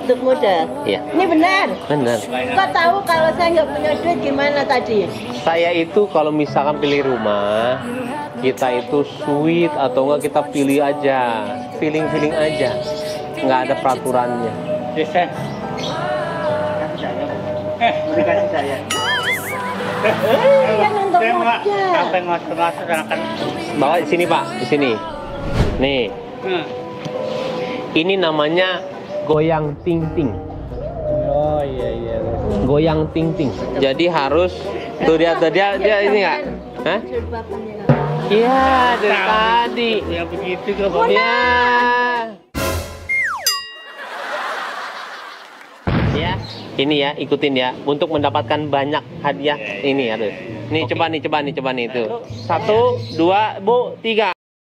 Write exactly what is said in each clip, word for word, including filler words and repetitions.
untuk modal. Iya. Ini benar. Benar. Kok tahu kalau saya nggak punya duit gimana tadi? Saya itu kalau misalkan pilih rumah, kita itu sweet atau enggak kita pilih aja, feeling-feeling aja, nggak ada peraturannya. Desa. Eh, dikasih saya. Eh, kan untuk Saya nggak modal. sampai ngos-ngos akan. Bawa di sini Pak, di sini. Nih, Hmm. ini namanya goyang ting-ting. Oh iya iya. Goyang ting-ting. Jadi harus tuh dia tuh dia dia ini nggak? Hah? Iya dari tadi. Ya begitu kok. Ya. Ya, ini ya ikutin ya untuk mendapatkan banyak hadiah ini harus. Nih coba nih coba nih coba nih itu. Satu, dua, bu, tiga.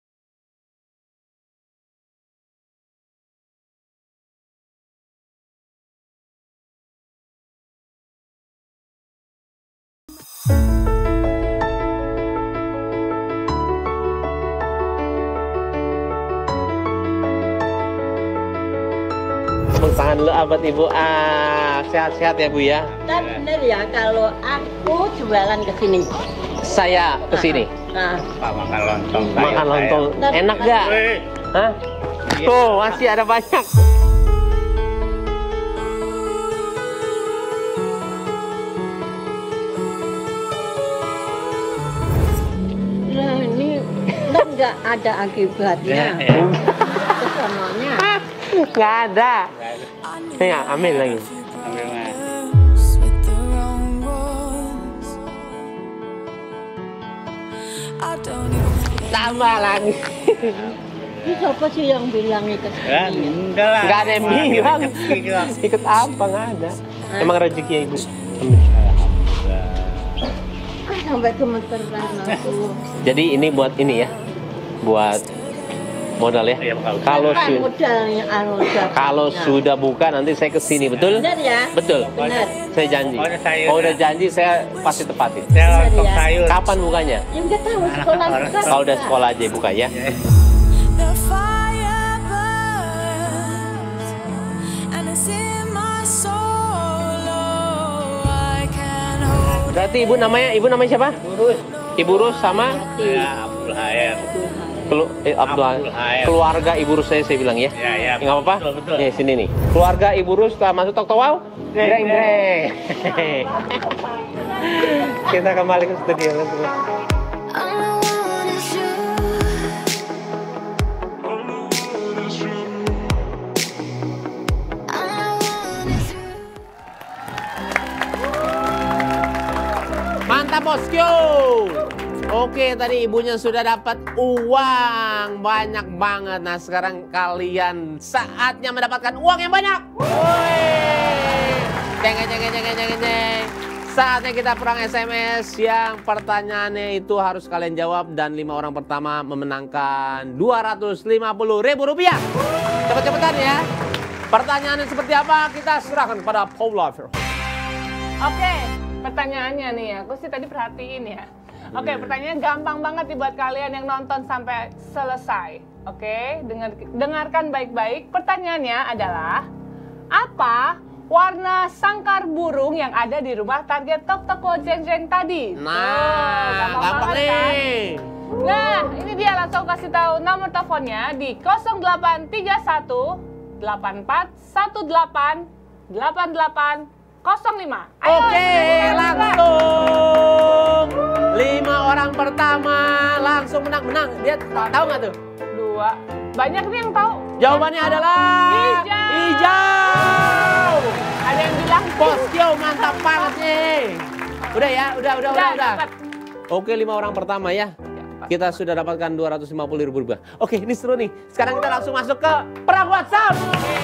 Tepuk tangan dulu abad ibu. Ah, sehat-sehat ya bu ya. Dan benar ya kalau aku jualan ke sini. Saya kesini Nah, Pak makan lontong. makan lontong. Enak gak? Eh, Hah? Tuh masih ada banyak. nah ini kan nggak ada akibatnya. Ya, ya. Kesononya. Nggak ada. Ini nggak ambil lagi. Ambil mas. with the wrong ones. I don't even Tambah lagi. Ini siapa sih yang bilang ikut Ya, sini? enggak lah. Nggak ada yang Cuma bilang. rezeki doang. Ikut apa nggak ada. Emang rezeki ya ibu. Ah, sampai gemeteran aku. Jadi ini buat ini ya, buat modal ya. Iya, Pak. Kalau Bukan su- modalnya anu dapatnya. kalau sudah buka nanti saya kesini betul? Benar ya? Betul. Benar. Saya janji. Pokoknya sayur. Kalau udah janji saya pasti tepatin. Saya lontong Benar ya? sayur. Kapan bukanya? Ya nggak tahu sekolah Anak-anak bukan. Kalau udah sekolah aja buka ya. the fire burns and it's in my soul. Oh, I can hold Berarti ibu namanya ibu namanya siapa? Urus. Ibu Rus sama Ya, Abdul Hayat. kelu eh, Abdul Abdul Hayat. keluarga Ibu Rus saya saya bilang ya. Ya, ya. Nggak apa-apa? Betul, betul. Nih sini nih. Keluarga Ibu Rus setelah masuk Tok Towau. Greng greng. Kita kembali ke studio. all I want is you. All I want is you. Mantap bosku. Oke, tadi ibunya sudah dapat uang banyak banget. Nah, sekarang kalian saatnya mendapatkan uang yang banyak. Woi. Jeng jeng jeng jeng jeng jeng. Saatnya kita perang S M S yang pertanyaannya itu harus kalian jawab dan lima orang pertama memenangkan dua ratus lima puluh ribu rupiah. Cepet-cepetan ya. Pertanyaannya seperti apa? Kita serahkan kepada Paula. Oke, pertanyaannya nih ya, aku sih tadi perhatiin ya. Oke, pertanyaannya gampang banget nih buat kalian yang nonton sampai selesai. Oke, dengar, dengarkan baik-baik. Pertanyaannya adalah, apa warna sangkar burung yang ada di rumah target toko jeng-jeng tadi? Nah, Tuh, gampang banget kan? nih. Nah, ini dia langsung kasih tahu nomor teleponnya di nol delapan tiga satu delapan empat satu delapan delapan delapan nol lima. Ayo, Oke, kita langsung lima orang pertama langsung menang-menang. Dia tahu nggak tuh? Dua. Banyak nih yang tahu. Jawabannya adalah Hijau. hijau. Ada yang bilang Bosku mantap banget nih. Udah ya, udah, udah, udah, udah. dapat. Oke, lima orang pertama ya. Kita sudah dapatkan dua ratus lima puluh ribu rupiah. Oke, ini seru nih. Sekarang kita langsung masuk ke perang WhatsApp.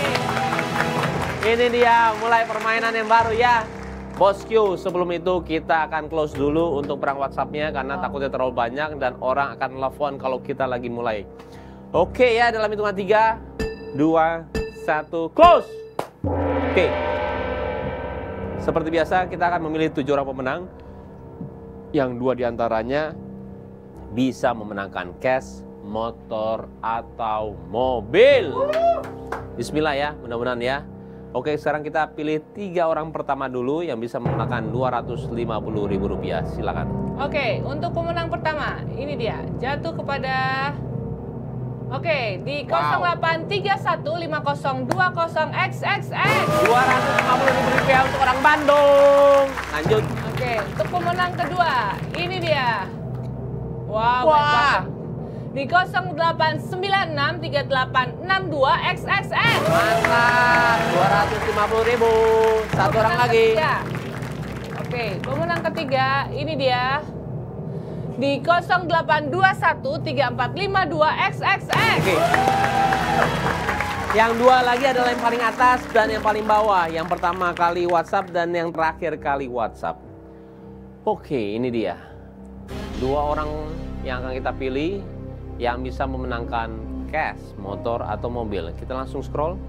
Ini dia mulai permainan yang baru ya. Bosku, sebelum itu kita akan close dulu untuk perang WhatsApp-nya karena takutnya terlalu banyak dan orang akan telepon kalau kita lagi mulai. Oke ya, dalam hitungan tiga, dua, satu, close. Oke. Seperti biasa kita akan memilih tujuh orang pemenang. Yang dua diantaranya bisa memenangkan cash, motor, atau mobil. Bismillah ya, mudah-mudahan ya. Oke, sekarang kita pilih tiga orang pertama dulu yang bisa memenangkan dua ratus lima puluh ribu rupiah. Silakan. Oke, untuk pemenang pertama, ini dia. Jatuh kepada... Oke, di nol delapan tiga satu lima nol dua nol X X X. dua ratus lima puluh ribu rupiah untuk orang Bandung. Lanjut. Oke, untuk pemenang kedua, ini dia. Wow, Wah. baik banget. Di nol delapan sembilan enam tiga delapan enam dua X X X. Mantap, dua ratus lima puluh ribu. Satu orang lagi. Ketiga. Oke, pemenang ketiga, ini dia. Di nol delapan dua satu tiga empat lima dua X X X. Oke. Yang dua lagi adalah yang paling atas dan yang paling bawah. Yang pertama kali WhatsApp dan yang terakhir kali WhatsApp. Oke, ini dia. Dua orang yang akan kita pilih yang bisa memenangkan cash, motor, atau mobil. Kita langsung scroll.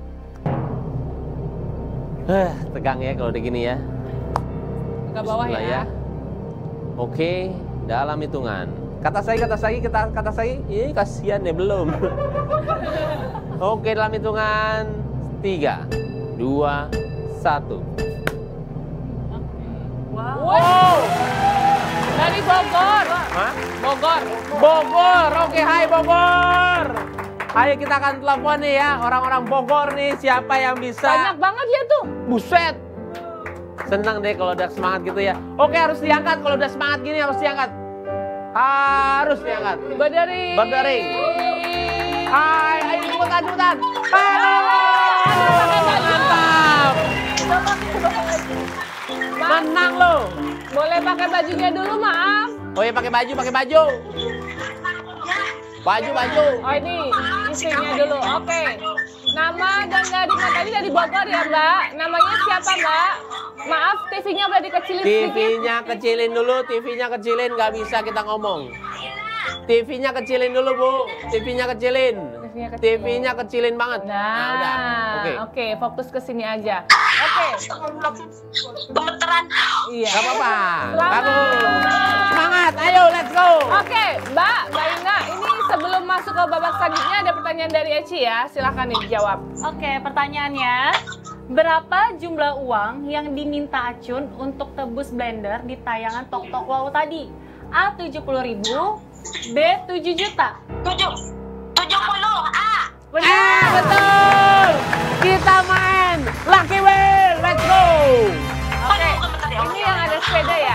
Eh, tegang ya kalau udah gini ya. Ke bawah Bismillah ya. Oke, dalam hitungan. Kata saya, kata saya, kata, kata saya. Ini kasihan ya, belum. Oke, dalam hitungan. Tiga, dua, satu. Wow. wow. Dari Bogor. Hah? Bogor. Bogor, oke, hai Bogor. Ayo kita akan telepon nih ya, orang-orang Bogor nih, siapa yang bisa. Banyak banget ya tuh. Buset. Senang deh kalau udah semangat gitu ya. Oke, harus diangkat, kalau udah semangat gini harus diangkat. Harus diangkat. Badari. Badari. Hai, ayo cepetan, cepetan. Halo. Mantap. Menang lo. Boleh pakai bajunya dulu, maaf. Oh ya, pakai baju, pakai baju. Baju, baju. Oh ini istrinya dulu. Oke. Nama dan dari tadi dari Bogor ya, Mbak. Namanya siapa, Mbak? Maaf, T V-nya udah dikecilin T sedikit. V-nya kecilin dulu, T V-nya kecilin, nggak bisa kita ngomong. T V-nya kecilin dulu, Bu. T V-nya kecilin. T V-nya kecilin banget. Nah, udah. Oke. Oke, fokus ke sini aja. Oke. Gemeteran. Iya. Gak apa-apa. Selamat. Bagus. Semangat, ayo let's go. Oke, Mbak, Mbak Ina, ini sebelum masuk ke babak selanjutnya ada pertanyaan dari Eci ya. Silahkan nih dijawab. Oke, pertanyaannya, berapa jumlah uang yang diminta Acun untuk tebus blender di tayangan Tok Tok Wow tadi? A tujuh puluh ribu, B tujuh juta. Tujuh. Tujuh puluh. A. Eh, betul. Kita main Lucky Wheel, let's go. Oke, ini yang ada sepeda ya.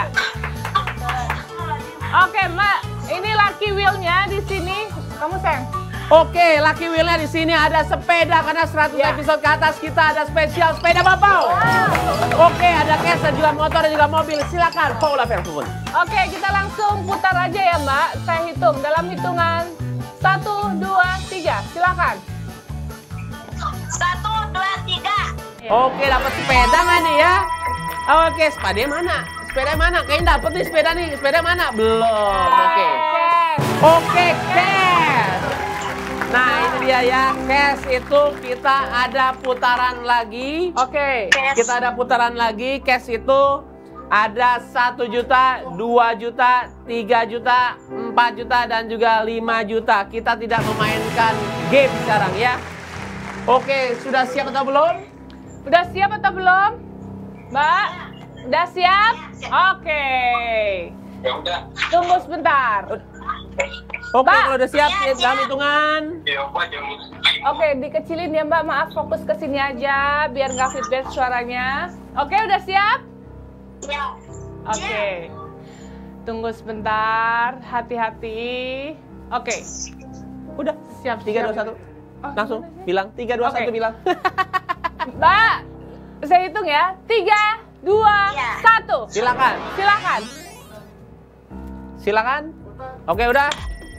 Oke, Mbak, ini lucky wheel-nya di sini. Kamu sayang. Oke, Lucky Wheel-nya di sini ada sepeda karena seratus Ya. episode ke atas kita ada spesial sepeda bapau. Oke, ada cash dan juga motor dan juga mobil. Silakan, Paula Verhoeven. Oke, kita langsung putar aja ya, Mbak. Saya hitung dalam hitungan satu, dua, tiga. Silakan. Satu, dua, tiga. Oke, dapat sepeda nggak nih ya? Oke, sepeda mana? Sepeda mana? Kayaknya dapet nih sepeda nih. Sepeda mana? Belum. Oke. Cash. Oke, cash. Nah, ini dia ya. Cash itu kita ada putaran lagi. Oke. Kita ada putaran lagi. Cash itu ada satu juta, dua juta, tiga juta, empat juta, dan juga lima juta. Kita tidak memainkan game sekarang ya. Oke, sudah siap atau belum? Udah siap atau belum? Mbak, udah siap? Oke. Ya udah. Tunggu sebentar. Oke, Mbak. kalau udah siap, ya, dalam hitungan. Ya apa jam Oke, dikecilin ya Mbak. Maaf, fokus ke sini aja biar nggak feedback suaranya. Oke, udah siap? Ya. Oke. Tunggu sebentar, hati-hati. Oke. Udah, Siap, tiga, siap. dua, satu. Oh, Langsung, gimana sih? bilang. tiga, dua, Oke. satu, bilang. Mbak, saya hitung ya. Tiga, dua, Ya. satu. Silakan. Silakan. Silakan. Oke, udah.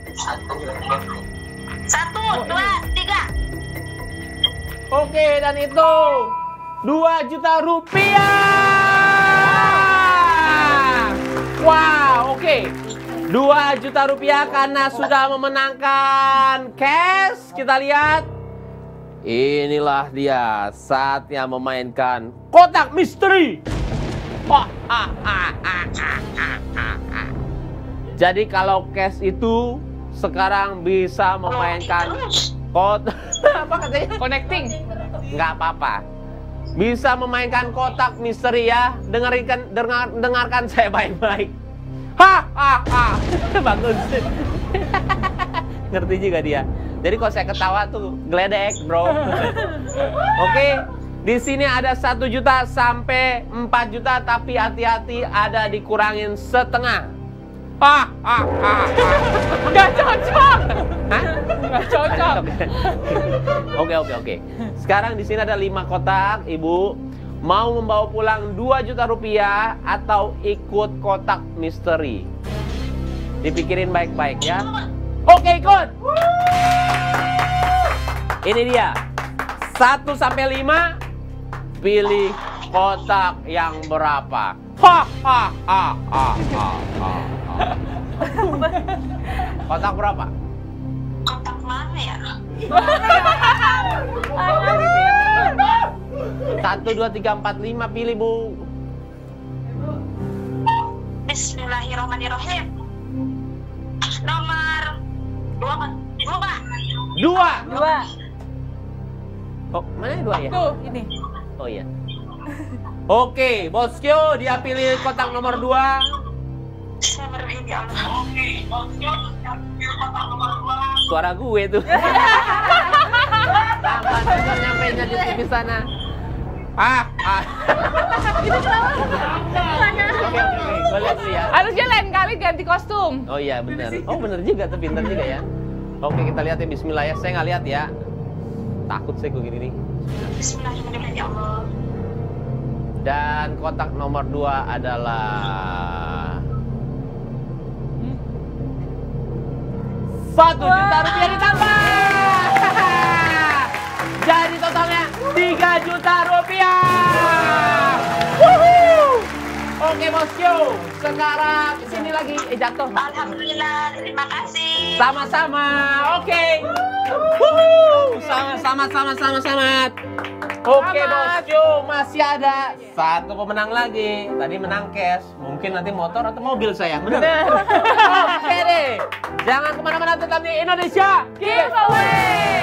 Satu, dua, tiga. Oke, dan itu dua juta rupiah. Wow, oke. dua juta rupiah karena sudah memenangkan cash. Kita lihat. Inilah dia saatnya memainkan kotak misteri. Wah, ah, ah, ah, ah, ah, ah. Jadi kalau cash itu sekarang bisa memainkan kotak apa katanya? Connecting. Nggak apa-apa. bisa memainkan kotak misteri ya. Dengarkan, dengar, dengarkan saya baik-baik. Ha, ha, ha. Bagus. Ngerti juga dia. Jadi kalau saya ketawa tuh geledek, bro. Oke, di sini ada satu juta sampai empat juta, tapi hati-hati ada dikurangin setengah. Ah, ah, ah, Nggak cocok. Hah? Nggak cocok. Oke, oke, oke. Sekarang di sini ada lima kotak, Ibu. Mau membawa pulang dua juta rupiah atau ikut kotak misteri? Dipikirin baik-baik ya. Oke, ikut. Ini dia. satu sampai lima. Pilih kotak yang berapa? Ha, ha, ha, ha, ha, ha. Kotak berapa? Kotak mana ya? Satu, dua, tiga, empat, lima. Pilih, Bu. Bismillahirrahmanirrahim. Nomor dua, dua. Dua. Dua. Oh, mana yang dua ya? Tuh. Ini. Oh iya. Oke, Bosco, dia pilih kotak nomor dua. Bismillahirrahmanirrahim ya Allah. Suara gue tuh. Tampan juga nyampainya di T V sana. Ah, ah. Oke, oke, oke. Gue lihat dulu ya. Harusnya lain kali ganti kostum. Oh iya, benar. Oh, benar juga tuh, pintar juga ya. Oke, kita lihat ya. Bismillah ya. Saya nggak lihat ya. Takut saya gue gini nih. Bismillahirrahmanirrahim ya Allah. Dan kotak nomor dua adalah satu juta rupiah ditambah. Jadi totalnya tiga juta rupiah. Wuhu. Oke, Bosco. Sekarang sini lagi. Eh, jatuh. Alhamdulillah, terima kasih. Sama-sama. Oke. Wuhu. Sama-sama, sama-sama, sama. Oke, Bosco, masih ada satu pemenang lagi. Tadi menang cash. Mungkin nanti motor atau mobil saya. Benar. Oke deh. Jangan kemana-mana, tetap di Indonesia Giveaway.